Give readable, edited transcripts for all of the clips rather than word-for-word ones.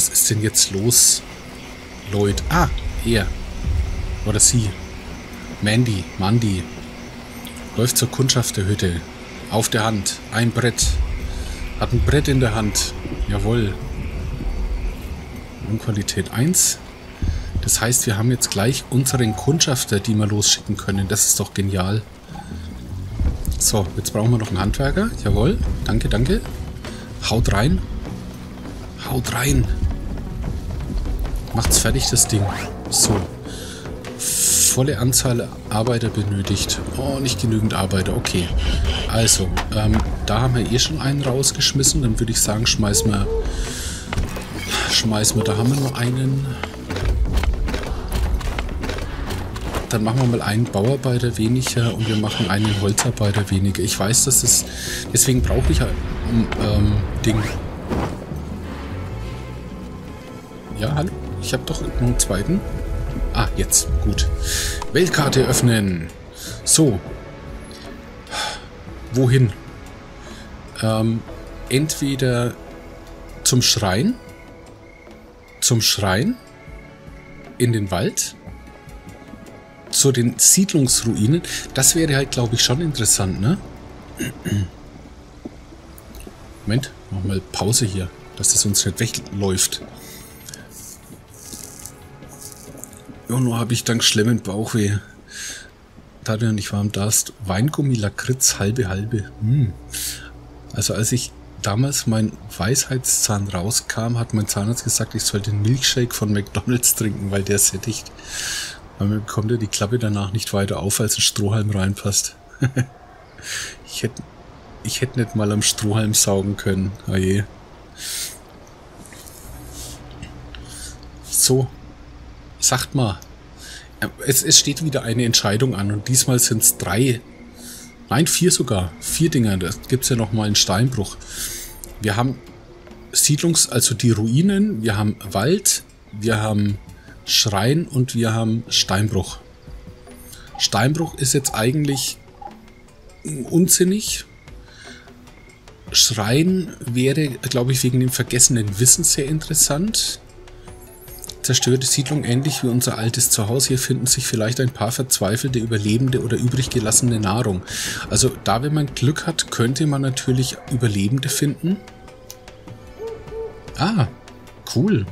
Was ist denn jetzt los, Lloyd? Ah, er. Oder sie. Mandy. Läuft zur Kundschafterhütte. Auf der Hand. Ein Brett. Hat ein Brett in der Hand. Jawohl. Qualität 1. Das heißt, wir haben jetzt gleich unseren Kundschafter, die wir losschicken können. Das ist doch genial. So, jetzt brauchen wir noch einen Handwerker. Jawohl. Danke, danke. Haut rein. Haut rein. Macht's fertig, das Ding. So. Volle Anzahl Arbeiter benötigt. Oh, nicht genügend Arbeiter. Okay. Also, da haben wir eh schon einen rausgeschmissen. Dann würde ich sagen, schmeißen wir. Da haben wir nur einen. Dann machen wir mal einen Bauarbeiter weniger und wir machen einen Holzarbeiter weniger. Ich weiß, dass es... Deswegen brauche ich Ding. Ja, hallo? Ich habe doch noch einen zweiten. Ah, jetzt. Gut. Weltkarte öffnen. So. Wohin? Entweder zum Schrein. In den Wald. Zu den Siedlungsruinen. Das wäre halt, glaube ich, schon interessant, ne? Moment, machen wir mal Pause hier, dass das uns nicht wegläuft. Ja, nur habe ich dank schlimmem Bauchweh. Da du ja nicht warm darfst. Weingummi, Lakritz, halbe. Also als ich damals mein Weisheitszahn rauskam, hat mein Zahnarzt gesagt, ich soll den Milkshake von McDonald's trinken, weil der sättigt. Weil man bekommt ja die Klappe danach nicht weiter auf, als ein Strohhalm reinpasst. Ich hätte nicht mal am Strohhalm saugen können. Oh je. So. Sagt mal. Es steht wieder eine Entscheidung an und diesmal sind es 3. Nein, 4 sogar. 4 Dinger. Da gibt es ja nochmal einen Steinbruch. Wir haben also die Ruinen, wir haben Wald, wir haben Schrein und wir haben Steinbruch. Steinbruch ist jetzt eigentlich unsinnig. Schrein wäre, glaube ich, wegen dem vergessenen Wissen sehr interessant. Zerstörte Siedlung, ähnlich wie unser altes Zuhause. Hier finden sich vielleicht ein paar verzweifelte Überlebende oder übrig gelassene Nahrung. Also da, wenn man Glück hat, könnte man natürlich Überlebende finden. Ah, cool.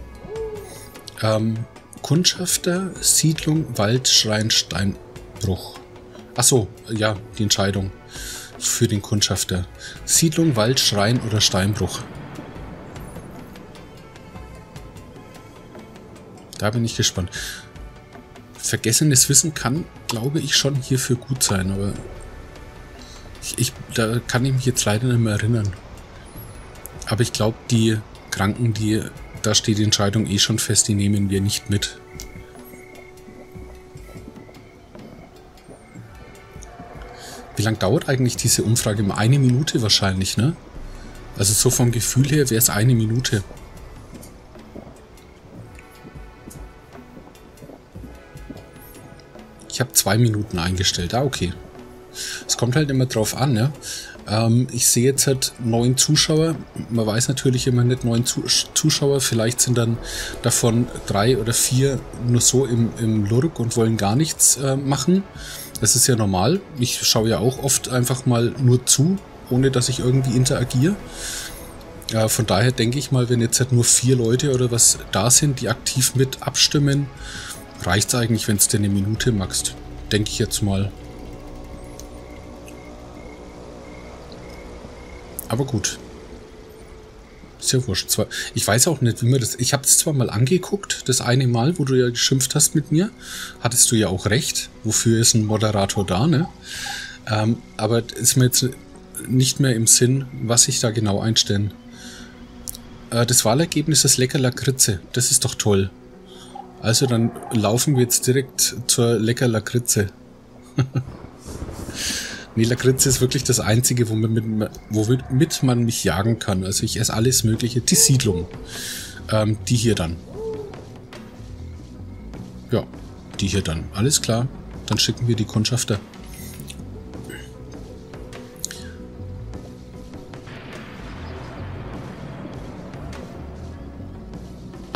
Kundschafter, Siedlung, Wald, Schrein, Steinbruch. Achso, ja, die Entscheidung für den Kundschafter. Siedlung, Wald, Schrein oder Steinbruch. Da bin ich gespannt. Vergessenes Wissen kann, glaube ich, schon hierfür gut sein, aber da kann ich mich jetzt leider nicht mehr erinnern. Aber ich glaube, die Kranken, da steht die Entscheidung eh schon fest, die nehmen wir nicht mit. Wie lange dauert eigentlich diese Umfrage? Immer 1 Minute wahrscheinlich, ne? Also so vom Gefühl her wäre es 1 Minute. Ich habe 2 Minuten eingestellt. Ah, okay. Es kommt halt immer drauf an, ne? Ich sehe jetzt halt 9 Zuschauer. Man weiß natürlich immer nicht 9 Zuschauer. Vielleicht sind dann davon 3 oder 4 nur so im Lurk und wollen gar nichts machen. Das ist ja normal. Ich schaue ja auch oft einfach mal nur zu, ohne dass ich irgendwie interagiere. Von daher denke ich mal, wenn jetzt halt nur 4 Leute oder was da sind, die aktiv mit abstimmen, reicht es eigentlich, wenn es dir 1 Minute magst. Denke ich jetzt mal. Aber gut. Ist ja wurscht. Ich weiß auch nicht, wie man das... Ich habe es zwar mal angeguckt, das eine Mal, wo du ja geschimpft hast mit mir. Hattest du ja auch recht. Wofür ist ein Moderator da, ne? Aber ist mir jetzt nicht mehr im Sinn, was ich da genau einstellen. Das Wahlergebnis ist lecker Lakritze. Das ist doch toll. Also dann laufen wir jetzt direkt zur lecker Lakritze. Nee, Lakritze ist wirklich das Einzige, womit man mich jagen kann. Also ich esse alles Mögliche. Die Siedlung. Die hier dann. Ja, die hier dann. Alles klar. Dann schicken wir die Kundschafter.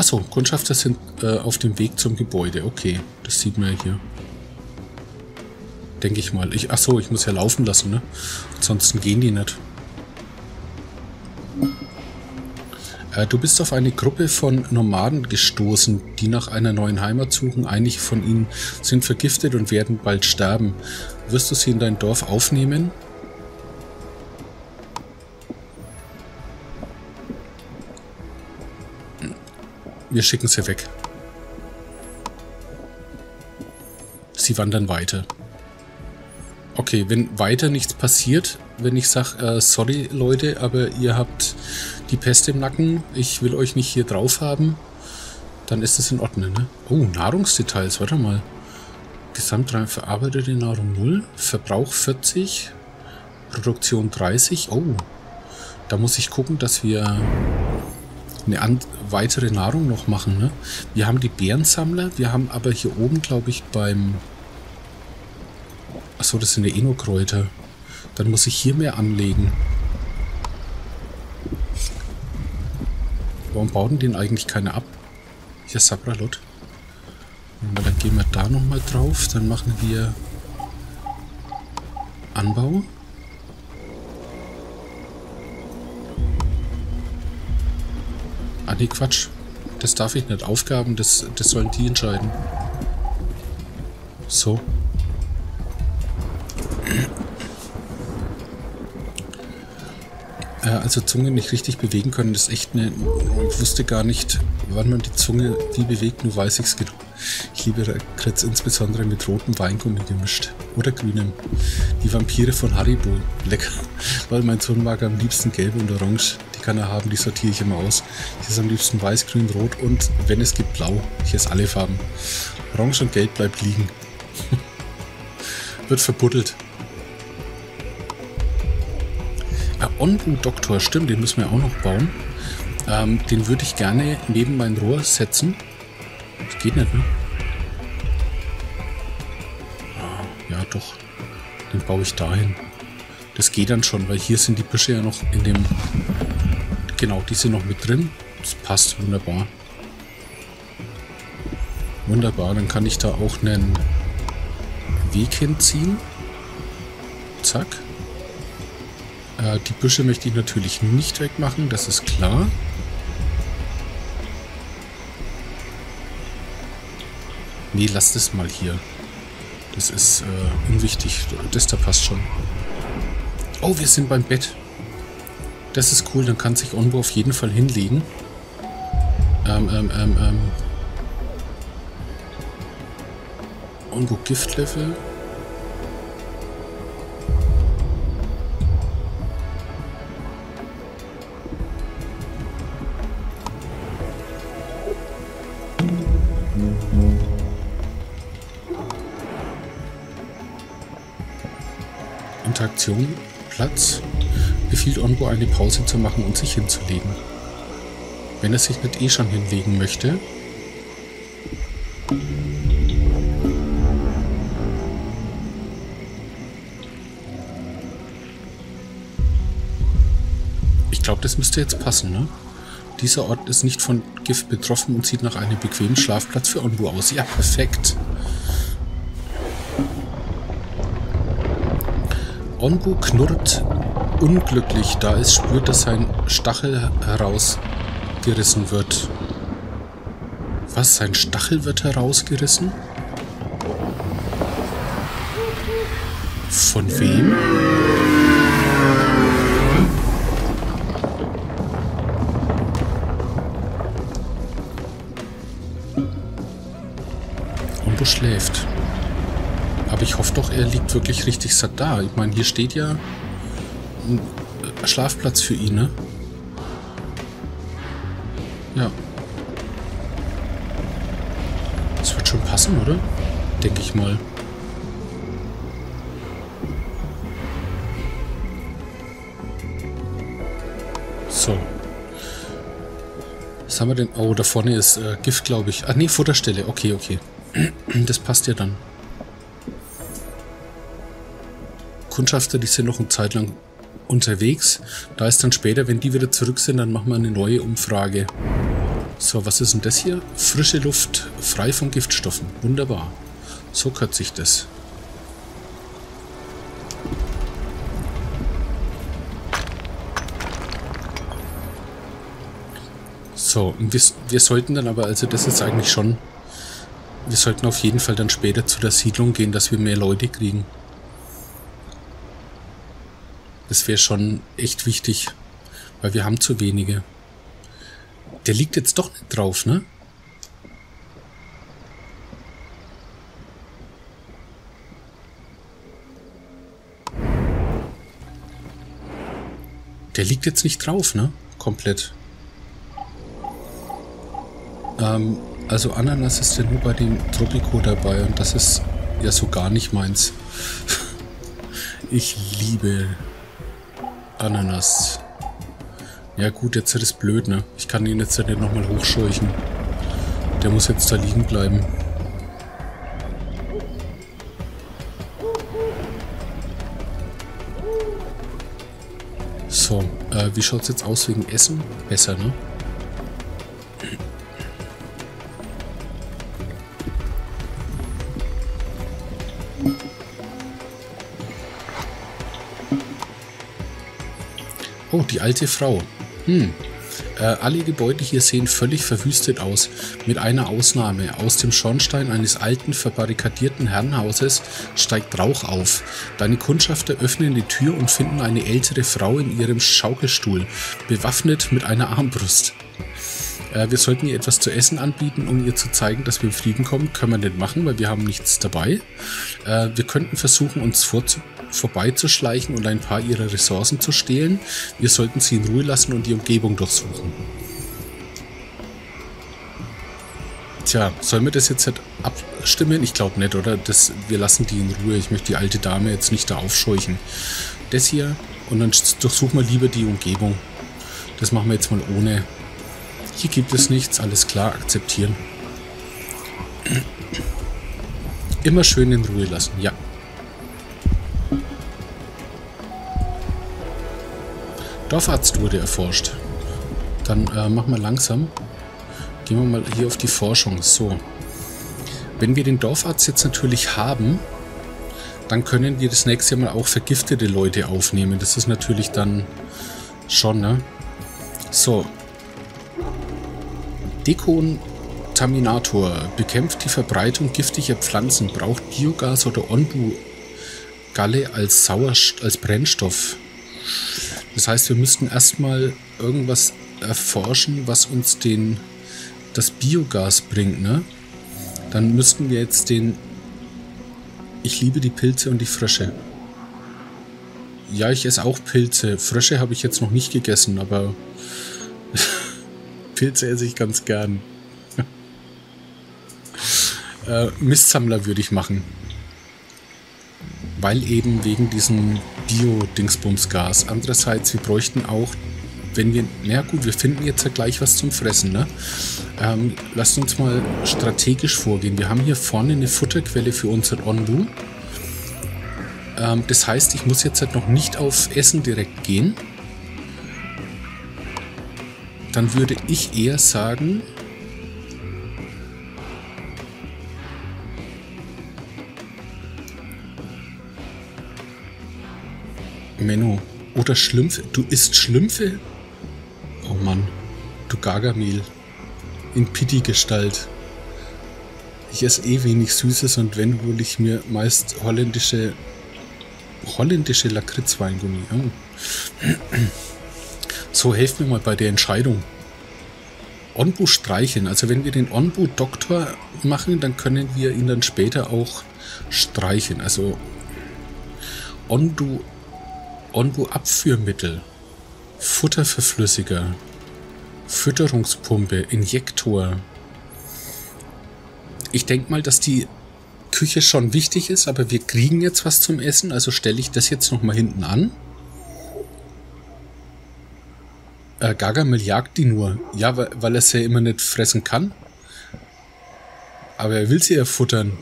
Achso, Kundschafter sind auf dem Weg zum Gebäude. Okay, das sieht man ja hier. Denke ich mal. Achso, ich muss ja laufen lassen, ne? Ansonsten gehen die nicht. Du bist auf eine Gruppe von Nomaden gestoßen, die nach einer neuen Heimat suchen. Einige von ihnen sind vergiftet und werden bald sterben. Wirst du sie in dein Dorf aufnehmen? Wir schicken sie weg. Sie wandern weiter. Okay, wenn weiter nichts passiert, wenn ich sage, sorry Leute, aber ihr habt die Pest im Nacken, ich will euch nicht hier drauf haben, dann ist das in Ordnung, ne? Oh, Nahrungsdetails, warte mal. Gesamtrein verarbeitete Nahrung 0, Verbrauch 40, Produktion 30. Oh, da muss ich gucken, dass wir eine weitere Nahrung noch machen, ne? Wir haben die Bärensammler, wir haben aber hier oben, glaube ich, beim... Achso, das sind ja Enokräuter. Dann muss ich hier mehr anlegen. Warum bauen den eigentlich keine ab? Hier Sabralot. Dann gehen wir da nochmal drauf. Dann machen wir Anbau. Ah, nee, Quatsch. Das darf ich nicht. Aufgaben, das sollen die entscheiden. So. Also Zunge nicht richtig bewegen können, ist echt eine... Ich wusste gar nicht, wann man die Zunge wie bewegt, nur weiß ich es genau. Ich liebe Lakritz insbesondere mit rotem Weingummi gemischt. Oder grünem. Die Vampire von Haribo. Lecker. Weil mein Sohn mag am liebsten gelb und orange. Die kann er haben, die sortiere ich immer aus. Ich esse am liebsten weiß, grün, rot und, wenn es gibt, blau. Ich esse alle Farben. Orange und gelb bleibt liegen. Wird verbuddelt. Onbu-Doktor, stimmt, den müssen wir auch noch bauen. Den würde ich gerne neben mein Rohr setzen. Das geht nicht, ne? Ja, doch. Den baue ich dahin. Das geht dann schon, weil hier sind die Büsche ja noch in dem... Genau, die sind noch mit drin. Das passt wunderbar. Wunderbar, dann kann ich da auch einen Weg hinziehen. Zack. Die Büsche möchte ich natürlich nicht wegmachen, das ist klar. Nee, lass das mal hier. Das ist unwichtig. Das da passt schon. Oh, wir sind beim Bett. Das ist cool, dann kann sich Onbu auf jeden Fall hinlegen. Onbu Giftlevel. Interaktion, Platz, befiehlt Onbu eine Pause zu machen und sich hinzulegen. Wenn er sich nicht eh schon hinlegen möchte. Ich glaube, das müsste jetzt passen, ne? Dieser Ort ist nicht von Gift betroffen und sieht nach einem bequemen Schlafplatz für Onbu aus. Ja, perfekt. Onbu knurrt unglücklich, da es spürt, dass sein Stachel herausgerissen wird. Was? Sein Stachel wird herausgerissen? Von wem? Onbu schläft. Aber ich hoffe doch, er liegt wirklich richtig satt da. Ich meine, hier steht ja ein Schlafplatz für ihn, ne? Ja. Das wird schon passen, oder? Denke ich mal. So. Was haben wir denn? Oh, da vorne ist Gift, glaube ich. Ach nee, Futterstelle. Okay, okay. Das passt ja dann. Kundschafter, die sind noch eine Zeit lang unterwegs. Da ist dann später, wenn die wieder zurück sind, dann machen wir eine neue Umfrage. So, was ist denn das hier? Frische Luft, frei von Giftstoffen. Wunderbar. So kürzt sich das. So, wir sollten dann aber, also das ist eigentlich schon, wir sollten auf jeden Fall dann später zu der Siedlung gehen, dass wir mehr Leute kriegen. Das wäre schon echt wichtig, weil wir haben zu wenige. Der liegt jetzt doch nicht drauf, ne? Der liegt jetzt nicht drauf, ne? Komplett. Also Ananas ist ja nur bei dem Tropico dabei und das ist ja so gar nicht meins. Ich liebe Ananas. Ja gut, jetzt ist das blöd, ne? Ich kann ihn jetzt ja nicht nochmal hochscheuchen. Der muss jetzt da liegen bleiben. So, wie schaut es jetzt aus wegen Essen? Besser, ne? Oh, die alte Frau. Alle Gebäude hier sehen völlig verwüstet aus, mit einer Ausnahme. Aus dem Schornstein eines alten, verbarrikadierten Herrenhauses steigt Rauch auf. Deine Kundschafter öffnen die Tür und finden eine ältere Frau in ihrem Schaukelstuhl, bewaffnet mit einer Armbrust. Wir sollten ihr etwas zu essen anbieten, um ihr zu zeigen, dass wir in Frieden kommen. Können wir nicht machen, weil wir haben nichts dabei. Wir könnten versuchen, uns vorbeizuschleichen und ein paar ihrer Ressourcen zu stehlen. Wir sollten sie in Ruhe lassen und die Umgebung durchsuchen. Tja, sollen wir das jetzt halt abstimmen? Ich glaube nicht, oder? Wir lassen die in Ruhe. Ich möchte die alte Dame jetzt nicht da aufscheuchen. Das hier und dann durchsuchen wir lieber die Umgebung. Das machen wir jetzt mal ohne. Hier gibt es nichts, alles klar, akzeptieren. Immer schön in Ruhe lassen, ja. Dorfarzt wurde erforscht. Dann machen wir langsam. Gehen wir mal hier auf die Forschung. So. Wenn wir den Dorfarzt jetzt natürlich haben, dann können wir das nächste Mal auch vergiftete Leute aufnehmen. Das ist natürlich dann schon, ne? So. Dekontaminator bekämpft die Verbreitung giftiger Pflanzen, braucht Biogas oder Onbu-Galle als Brennstoff. Das heißt, wir müssten erstmal irgendwas erforschen, was uns das Biogas bringt, ne? Dann müssten wir jetzt ich liebe die Pilze und die Frösche. Ja, ich esse auch Pilze. Frösche habe ich jetzt noch nicht gegessen, aber Pilze esse ich ganz gern. Mistsammler würde ich machen. Weil eben wegen diesem Bio-Dingsbums-Gas. Andererseits, wir bräuchten auch, wenn wir... Na gut, wir finden jetzt ja gleich was zum Fressen, ne? Lasst uns mal strategisch vorgehen. Wir haben hier vorne eine Futterquelle für unseren Onbu. Das heißt, ich muss jetzt halt noch nicht auf Essen direkt gehen. Dann würde ich eher sagen, Menno, oder Schlümpfe. Du isst Schlümpfe? Oh Mann, du Gargamel. In Pitti-Gestalt. Ich esse eh wenig Süßes und wenn, hole ich mir meist holländische Lakritzweingummi. Oh. So, helft mir mal bei der Entscheidung. Onbu streicheln. Also wenn wir den Onbu-Doktor machen, dann können wir ihn dann später auch streicheln. Also Onbu-Abführmittel, Futterverflüssiger, Fütterungspumpe, Injektor. Ich denke mal, dass die Küche schon wichtig ist, aber wir kriegen jetzt was zum Essen, also stelle ich das jetzt nochmal hinten an. Gargamel jagt die nur. Ja, weil er sie ja immer nicht fressen kann. Aber er will sie ja futtern.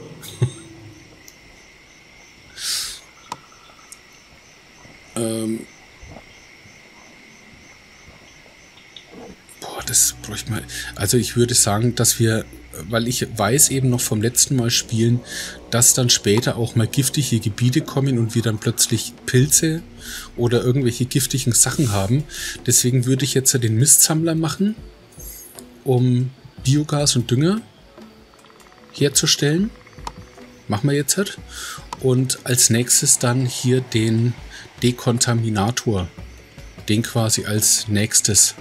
das bräuchte man. Also ich würde sagen, dass wir, weil ich weiß eben noch vom letzten Mal spielen, dass dann später auch mal giftige Gebiete kommen und wir dann plötzlich Pilze oder irgendwelche giftigen Sachen haben. Deswegen würde ich jetzt den Mistsammler machen, um Biogas und Dünger herzustellen. Machen wir jetzt halt. Und als nächstes dann hier den Dekontaminator. Den quasi als nächstes.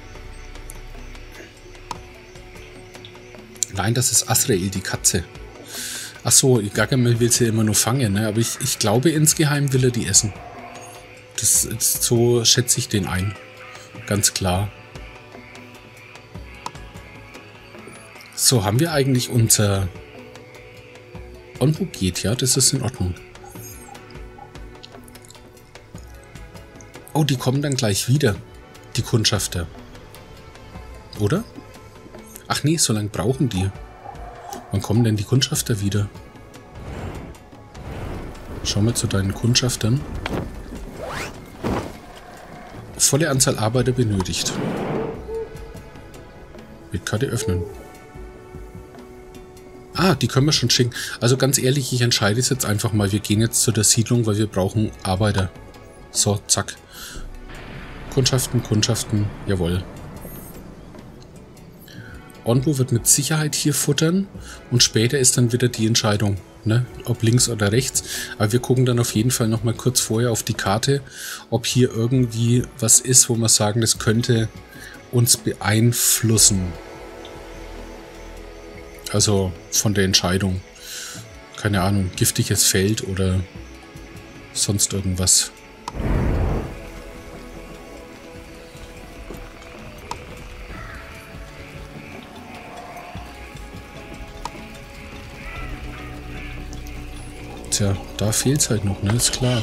Nein, das ist Asrael, die Katze. Achso, Gargamel will sie immer nur fangen, ne? Aber ich glaube, insgeheim will er die essen. So schätze ich den ein. Ganz klar. So, haben wir eigentlich unser Onbu geht, ja? Das ist in Ordnung. Oh, die kommen dann gleich wieder, die Kundschafter. Oder? Ach nee, so lange brauchen die. Wann kommen denn die Kundschafter wieder? Schau mal zu deinen Kundschaftern. Volle Anzahl Arbeiter benötigt. Bildkarte öffnen. Ah, die können wir schon schicken. Also ganz ehrlich, ich entscheide es jetzt einfach mal. Wir gehen jetzt zu der Siedlung, weil wir brauchen Arbeiter. So, zack. Kundschaften, jawohl. Onbu wird mit Sicherheit hier futtern und später ist dann wieder die Entscheidung, ne, ob links oder rechts. Aber wir gucken dann auf jeden Fall nochmal kurz vorher auf die Karte, ob hier irgendwie was ist, wo wir sagen, das könnte uns beeinflussen. Also von der Entscheidung. Keine Ahnung, giftiges Feld oder sonst irgendwas. Tja, da fehlt es halt noch, ne? Ist klar.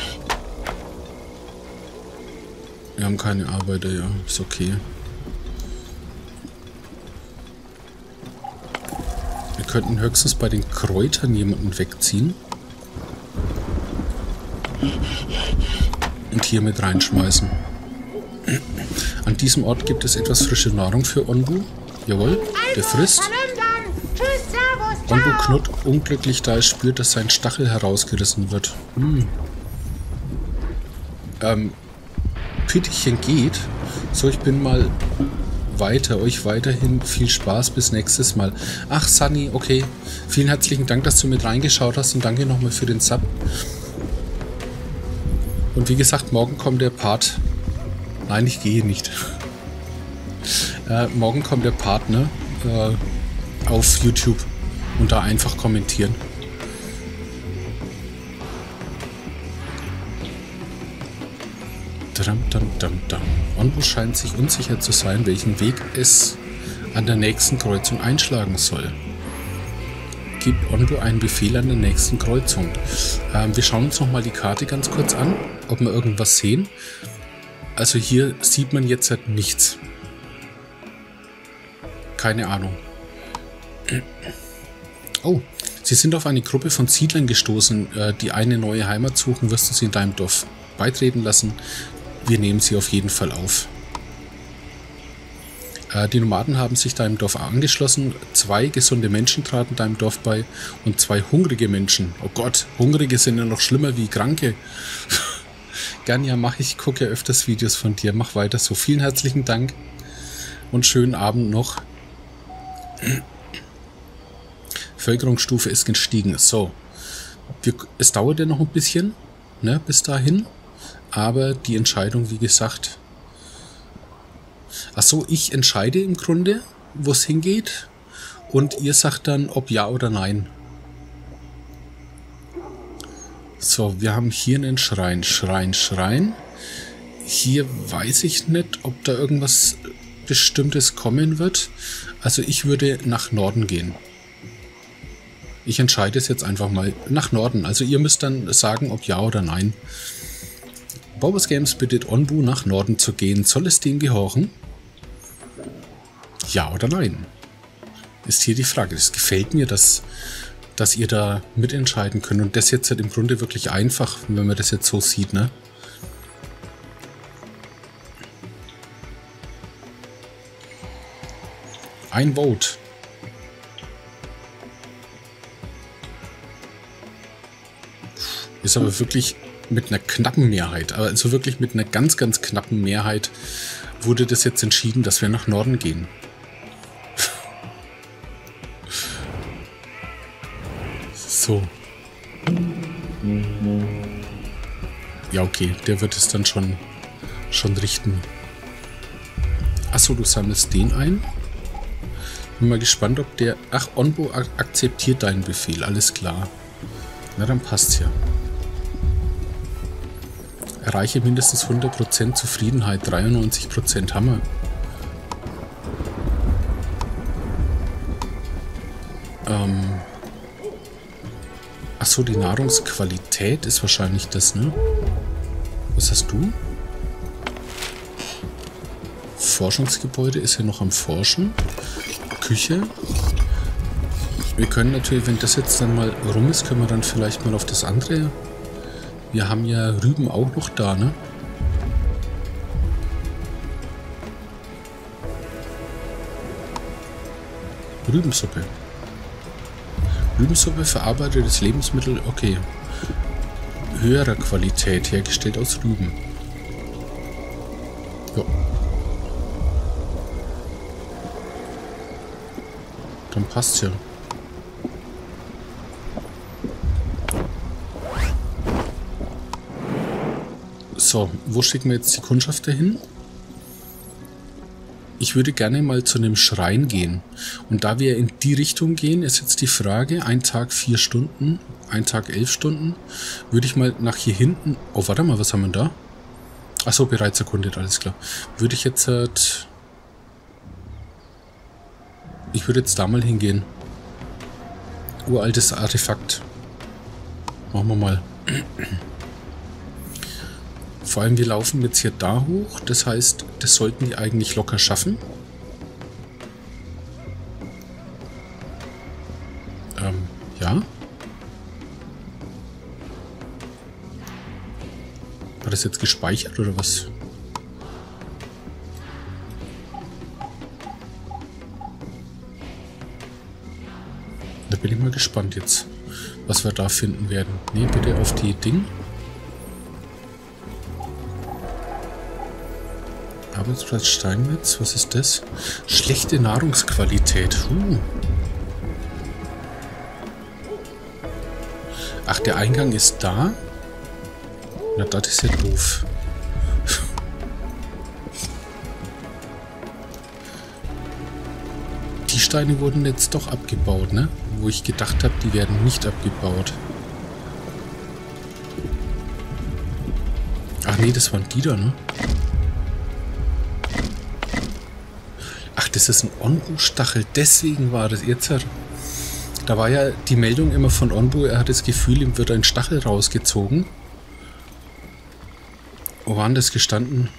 Wir haben keine Arbeiter, ja. Ist okay. Wir könnten höchstens bei den Kräutern jemanden wegziehen. Und hier mit reinschmeißen. An diesem Ort gibt es etwas frische Nahrung für Onbu. Jawohl, der frisst. Onbu knurrt unglücklich, da er spürt, dass sein Stachel herausgerissen wird. Pittichen geht. So, ich bin mal weiter. Euch weiterhin viel Spaß. Bis nächstes Mal. Ach, Sunny, okay. Vielen herzlichen Dank, dass du mit reingeschaut hast und danke nochmal für den Sub. Und wie gesagt, morgen kommt der Part. Nein, ich gehe nicht. Morgen kommt der Part, ne? Auf YouTube. Und da einfach kommentieren. Onbu scheint sich unsicher zu sein, welchen Weg es an der nächsten Kreuzung einschlagen soll. Gib Onbu einen Befehl an der nächsten Kreuzung. Wir schauen uns nochmal die Karte ganz kurz an, ob wir irgendwas sehen. Also hier sieht man jetzt halt nichts. Keine Ahnung. Oh, sie sind auf eine Gruppe von Siedlern gestoßen, die eine neue Heimat suchen. Wirst du sie in deinem Dorf beitreten lassen? Wir nehmen sie auf jeden Fall auf. Die Nomaden haben sich deinem Dorf angeschlossen. 2 gesunde Menschen traten deinem Dorf bei und 2 hungrige Menschen. Oh Gott, Hungrige sind ja noch schlimmer wie Kranke. Gern, ja, mach ich. Gucke ja öfters Videos von dir. Mach weiter so. Vielen herzlichen Dank und schönen Abend noch. Bevölkerungsstufe ist gestiegen. So, es dauert ja noch ein bisschen, ne, bis dahin. Aber die Entscheidung, wie gesagt... Achso, ich entscheide im Grunde, wo es hingeht. Und ihr sagt dann, ob ja oder nein. So, wir haben hier einen Schrein. Schrein. Hier weiß ich nicht, ob da irgendwas Bestimmtes kommen wird. Also ich würde nach Norden gehen. Ich entscheide es jetzt einfach mal nach Norden. Also ihr müsst dann sagen, ob ja oder nein. Bobos Games bittet Onbu nach Norden zu gehen. Soll es dem gehorchen? Ja oder nein? Ist hier die Frage. Es gefällt mir, dass ihr da mitentscheiden könnt. Und das jetzt halt im Grunde wirklich einfach, wenn man das jetzt so sieht, ne? Ein Vote. Ist aber wirklich mit einer knappen Mehrheit, also wirklich mit einer ganz, ganz knappen Mehrheit wurde das jetzt entschieden, dass wir nach Norden gehen. So. Ja, okay, der wird es dann schon richten. Achso, du sammelst den ein. Bin mal gespannt, ob der... Ach, Onbo akzeptiert deinen Befehl, alles klar. Na, dann passt's ja. Erreiche mindestens 100% Zufriedenheit, 93% Hammer. Achso, die Nahrungsqualität ist wahrscheinlich das, ne? Was hast du? Forschungsgebäude ist ja noch am Forschen. Küche. Wir können natürlich, wenn das jetzt dann mal rum ist, können wir dann vielleicht mal auf das andere. Wir haben ja Rüben auch noch da, ne? Rübensuppe. Rübensuppe, verarbeitetes Lebensmittel, okay. Höherer Qualität, hergestellt aus Rüben. Ja. Dann passt's ja. So, wo schicken wir jetzt die Kundschafter hin? Ich würde gerne mal zu einem Schrein gehen. Und da wir in die Richtung gehen, ist jetzt die Frage, ein Tag 4 Stunden, ein Tag 11 Stunden, würde ich mal nach hier hinten... Oh, warte mal, was haben wir da? Achso, bereits erkundet, alles klar. Würde ich jetzt... ich würde jetzt da mal hingehen. Uraltes Artefakt. Machen wir mal. Vor allem, wir laufen jetzt hier da hoch. Das heißt, das sollten die eigentlich locker schaffen. Ja. War das jetzt gespeichert oder was? Da bin ich mal gespannt jetzt, was wir da finden werden. Ne, bitte auf die Ding. Arbeitsplatz Steinmetz, was ist das? Schlechte Nahrungsqualität. Ach, der Eingang ist da? Na, das ist ja doof. Die Steine wurden jetzt doch abgebaut, ne? Wo ich gedacht habe, die werden nicht abgebaut. Ach nee, das waren die da, ne? Ach, das ist ein Onbu-Stachel, deswegen war das jetzt. Da war ja die Meldung immer von Onbu, er hat das Gefühl, ihm wird ein Stachel rausgezogen. Wo waren das gestanden?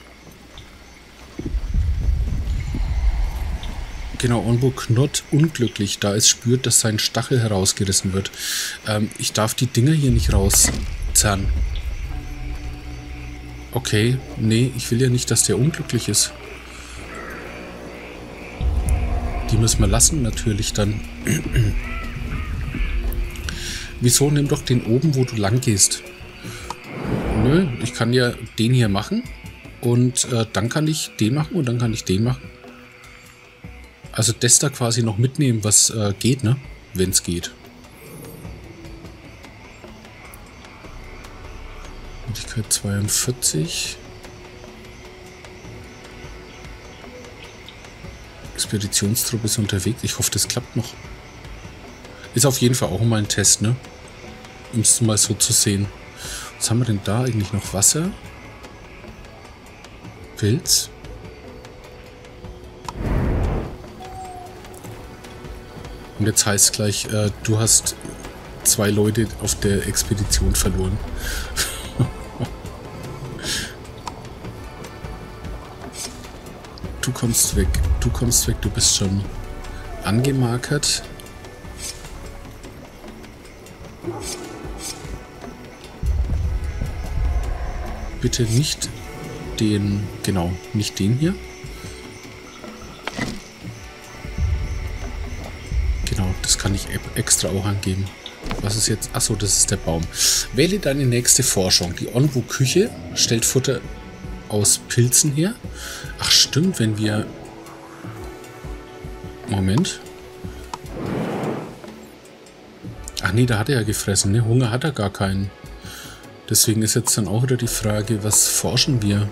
Genau, Onbu knurrt unglücklich, da es spürt, dass sein Stachel herausgerissen wird. Ich darf die Dinger hier nicht rauszerren. Okay, nee, ich will ja nicht, dass der unglücklich ist. Die müssen wir lassen natürlich dann. Wieso? Nimm doch den oben, wo du lang gehst. Nö, ich kann ja den hier machen. Und dann kann ich den machen und dann kann ich den machen. Also das da quasi noch mitnehmen, was geht, ne? Wenn es geht. Möglichkeit 42. Expeditionstruppe ist unterwegs. Ich hoffe, das klappt noch. Ist auf jeden Fall auch mal ein Test, ne? Um es mal so zu sehen. Was haben wir denn da eigentlich noch? Wasser? Pilz? Und jetzt heißt gleich, du hast 2 Leute auf der Expedition verloren. Du kommst weg, du bist schon angemarkert. Bitte nicht den, genau, nicht den hier. extra auch angeben. Was ist jetzt? Achso, das ist der Baum. Wähle deine nächste Forschung. Die Onbu-Küche stellt Futter aus Pilzen her. Ach stimmt, wenn wir... Moment. Ach nee, da hat er ja gefressen, ne? Hunger hat er gar keinen. Deswegen ist jetzt dann auch wieder die Frage, was forschen wir?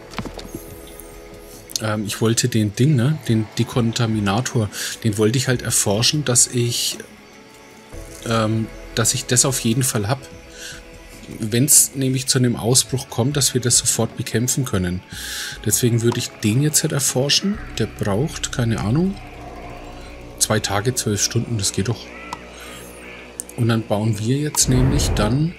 Ich wollte den Ding, ne? Den Dekontaminator, den wollte ich halt erforschen, dass ich das auf jeden Fall habe. Wenn es nämlich zu einem Ausbruch kommt, dass wir das sofort bekämpfen können. Deswegen würde ich den jetzt halt erforschen. Der braucht, keine Ahnung, 2 Tage, 12 Stunden, das geht doch. Und dann bauen wir jetzt nämlich dann...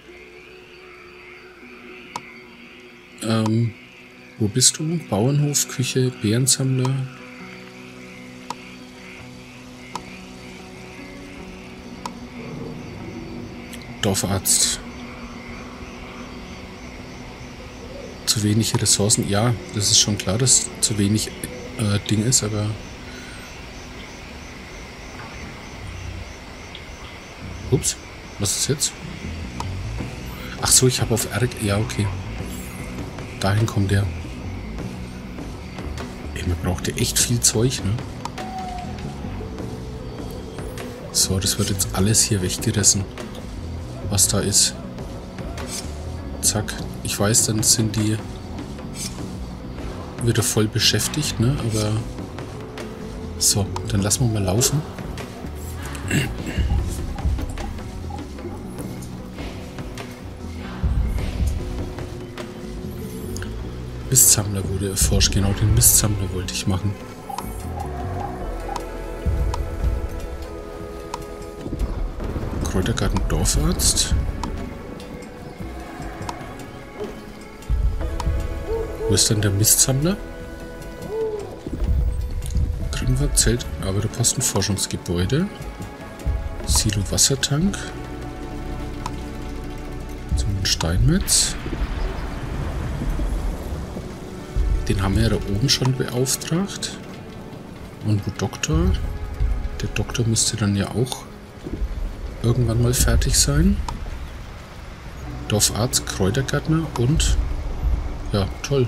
wo bist du? Bauernhof, Küche, Bärensammler. Dorfarzt. Zu wenig Ressourcen. Ja, das ist schon klar, dass zu wenig Ding ist, aber... Ups, was ist jetzt? Ach so, ich habe auf R... Ja, okay. Dahin kommt der. Ey, man braucht ja echt viel Zeug, ne? So, das wird jetzt alles hier weggerissen, was da ist. Zack. Ich weiß, dann sind die wieder voll beschäftigt, ne? Aber so, dann lassen wir mal laufen. Mistsammler wurde erforscht. Genau, den Mistsammler wollte ich machen. Kräutergarten Dorfarzt. Wo ist denn der Mistsammler? Grimwald Zelt, Arbeiterposten, Forschungsgebäude. Silo Wassertank. Zum Steinmetz. Den haben wir ja da oben schon beauftragt. Und wo Doktor? Der Doktor müsste dann ja auch irgendwann mal fertig sein. Dorfarzt, Kräutergärtner und... Ja, toll.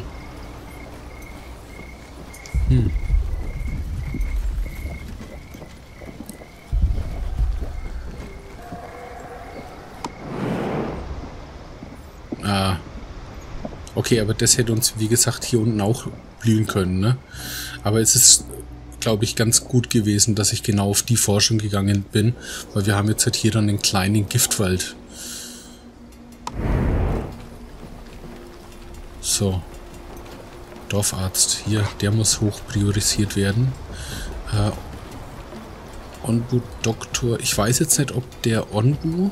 Okay, aber das hätte uns, wie gesagt, hier unten auch blühen können, ne? Aber es ist, glaube ich, ganz gut gewesen, dass ich genau auf die Forschung gegangen bin, weil wir haben jetzt halt hier dann einen kleinen Giftwald. So. Dorfarzt, hier, der muss hoch priorisiert werden. Onbu-Doktor, ich weiß jetzt nicht, ob der Onbu...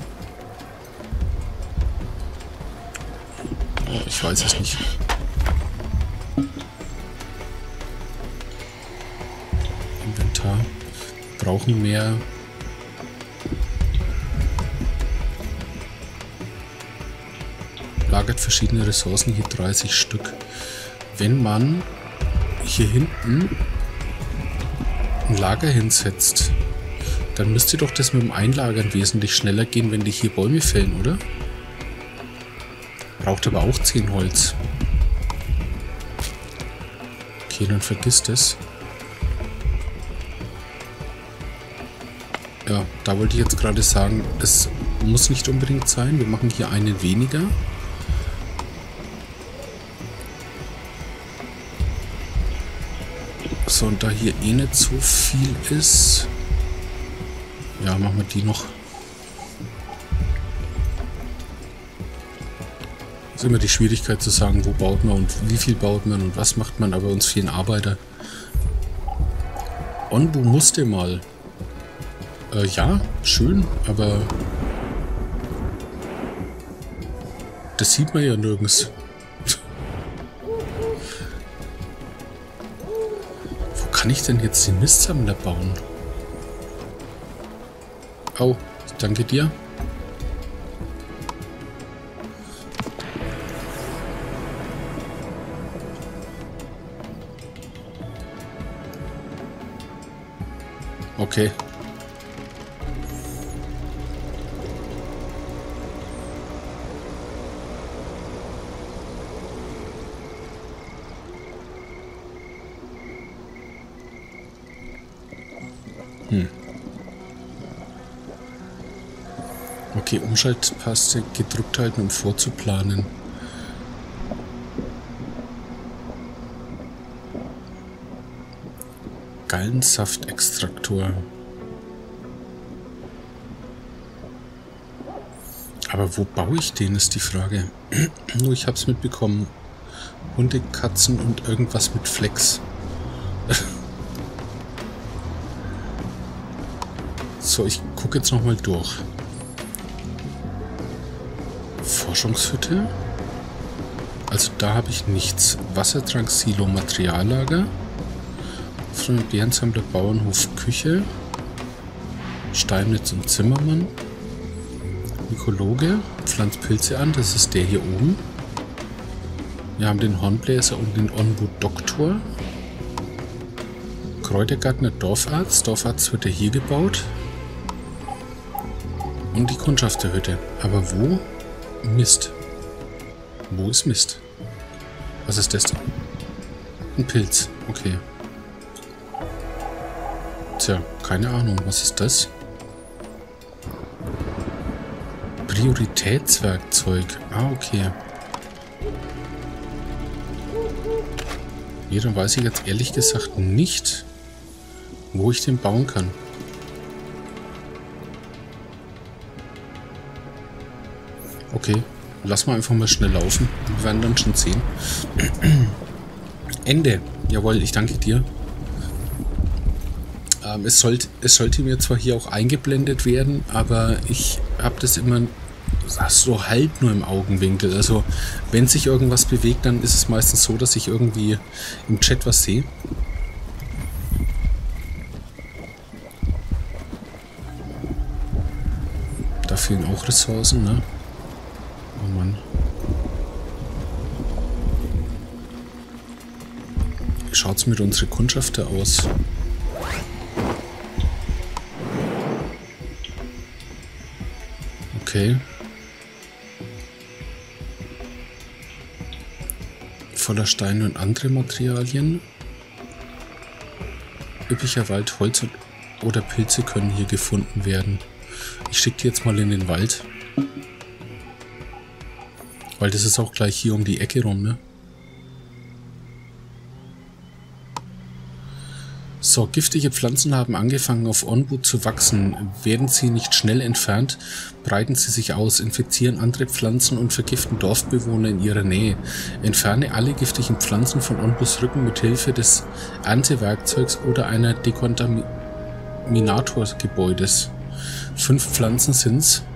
Ich weiß es nicht. Inventar. Wir brauchen mehr. Lagert verschiedene Ressourcen, hier 30 Stück. Wenn man hier hinten ein Lager hinsetzt, dann müsste doch das mit dem Einlagern wesentlich schneller gehen, wenn die hier Bäume fällen, oder? Braucht aber auch 10 Holz. Okay, dann vergiss das. Ja, da wollte ich jetzt gerade sagen, es muss nicht unbedingt sein. Wir machen hier einen weniger. So, und da hier eh nicht so viel ist... Ja, machen wir die noch. Es ist immer die Schwierigkeit zu sagen, wo baut man und wie viel baut man und was macht man, aber uns fehlen Arbeiter. Onbu musste mal. Ja, schön, aber das sieht man ja nirgends. Wo kann ich denn jetzt den Mistsammler bauen? Oh, danke dir. Okay. Okay, Umschalttaste gedrückt halten, um vorzuplanen. Gallensaftextraktor. Aber wo baue ich den, ist die Frage. Nur ich habe es mitbekommen. Hunde, Katzen und irgendwas mit Flex. So, ich gucke jetzt nochmal durch. Forschungshütte. Also da habe ich nichts. Wassertrank, Silo, Materiallager. Von Bärensammler, Bauernhof, Küche. Steinmetz und Zimmermann. Ökologe. Pflanzt Pilze an. Das ist der hier oben. Wir haben den Hornbläser und den Onbu-Doktor. Kräutergärtner, Dorfarzt. Dorfarzthütte hier gebaut. Und die Kundschafterhütte. Aber wo? Mist. Wo ist Mist? Was ist das denn? Ein Pilz. Okay. Tja, keine Ahnung. Was ist das? Prioritätswerkzeug. Ah, okay. Nee, dann weiß ich jetzt ehrlich gesagt nicht, wo ich den bauen kann. Okay, lass mal einfach mal schnell laufen. Wir werden dann schon sehen. Ende. Jawohl, ich danke dir. Es sollte mir zwar hier auch eingeblendet werden, aber ich habe das immer so halb nur im Augenwinkel. Also wenn sich irgendwas bewegt, dann ist es meistens so, dass ich irgendwie im Chat was sehe. Da fehlen auch Ressourcen, ne? Oh Mann. Wie schaut's mit unserer Kundschafter aus? Okay. Voller Steine und andere Materialien. Üppiger Wald, Holz oder Pilze können hier gefunden werden. Ich schicke die jetzt mal in den Wald. Weil das ist auch gleich hier um die Ecke rum, ne? So, giftige Pflanzen haben angefangen auf Onbu zu wachsen. Werden sie nicht schnell entfernt, breiten sie sich aus, infizieren andere Pflanzen und vergiften Dorfbewohner in ihrer Nähe. Entferne alle giftigen Pflanzen von Onbus Rücken mit Hilfe des Erntewerkzeugs oder einer Dekontaminatorgebäudes. 5 Pflanzen sind's.